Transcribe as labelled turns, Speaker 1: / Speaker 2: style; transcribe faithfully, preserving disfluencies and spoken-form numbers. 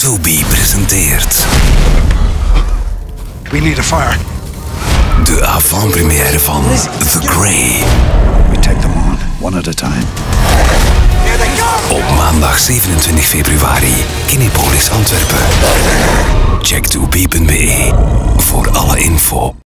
Speaker 1: two B presenteert...
Speaker 2: We need a fire.
Speaker 1: De avant-première van The Grey.
Speaker 2: We take them on, one at a time.
Speaker 1: Op maandag zevenentwintig februari, Kinepolis Antwerpen. Check two B punt be voor alle info.